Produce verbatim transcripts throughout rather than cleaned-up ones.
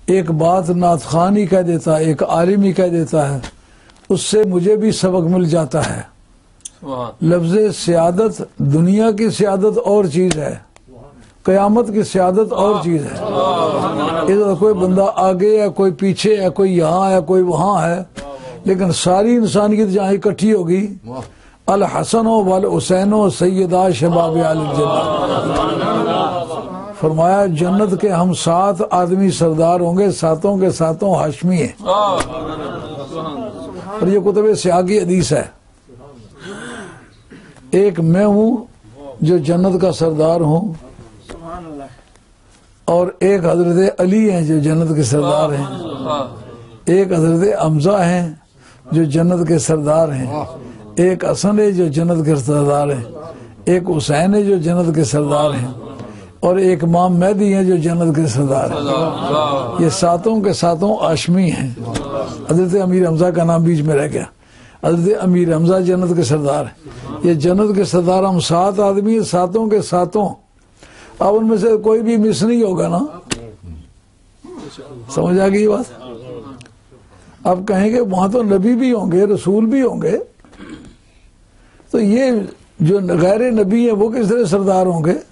ایک بات نعت خوان ہی کہہ دیتا ہے، ایک عالم ہی کہہ دیتا ہے، اس سے مجھے بھی سبق مل جاتا ہے۔ لفظ سیادت دنیا کی سیادت اور چیز ہے، قیامت کی سیادت اور چیز ہے۔ ادھر کوئی بندہ آگے ہے، کوئی پیچھے ہے، کوئی یہاں ہے، کوئی وہاں ہے، لیکن ساری انسانیت جہاں اکٹھی ہوگی، الحسن والحسین سیدا شباب اہل الجنہ، فرمایا جنت کے ہم سات آدمی سردار ہوں گے، ساتوں کے ساتوں ہاشمی ہیں۔ اور یہ کتب سیاہ کی حدیث ہے۔ ایک میں ہوں جو جنت کا سردار ہوں، اور ایک حضرت علی ہیں جو جنت کے سردار ہیں، ایک حضرت حمزہ ہیں جو جنت کے سردار ہیں، ایک حسن ہے جو جنت کے سردار ہیں، ایک حسین ہے جو جنت کے سردار ہیں، اور ایک امام مہدی ہیں جو جنت کے سردار ہیں۔ یہ ساتوں کے ساتوں ہاشمی ہیں۔ حضرت امیر حمزہ کا نام بیچ میں رہ گیا۔ حضرت امیر حمزہ جنت کے سردار ہیں۔ یہ جنت کے سردار ہم سات آدمی ہیں، ساتوں کے ساتوں۔ اب ان میں سے کوئی بھی مس نہیں ہوگا نا، سمجھ آ گئی بات؟ اب کہیں گے وہاں تو نبی بھی ہوں گے، رسول بھی ہوں گے، تو یہ جو غیر نبی ہیں وہ کس طرح سردار ہوں گے؟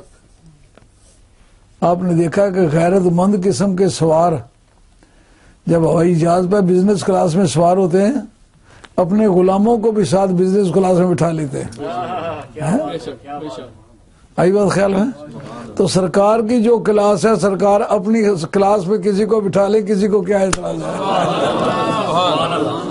آپ نے دیکھا کہ غیرت مند قسم کے سوار جب ہوائی جہاز پہ بزنس کلاس میں سوار ہوتے ہیں، اپنے غلاموں کو بھی ساتھ بزنس کلاس میں بٹھا لیتے ہیں۔ آئی بات خیال میں؟ تو سرکار کی جو کلاس ہے، سرکار اپنی کلاس میں کسی کو بٹھا لے، کسی کو کیا اعتراض ہے؟